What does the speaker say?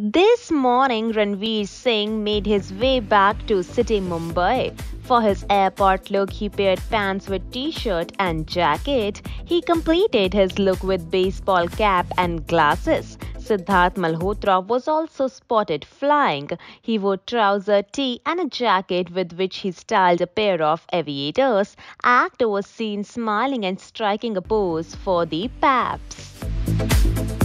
This morning, Ranveer Singh made his way back to city Mumbai. For his airport look, he paired pants with t-shirt and jacket. He completed his look with baseball cap and glasses. Sidharth Malhotra was also spotted flying. He wore trouser, tee and a jacket with which he styled a pair of aviators. Actor was seen smiling and striking a pose for the Paps.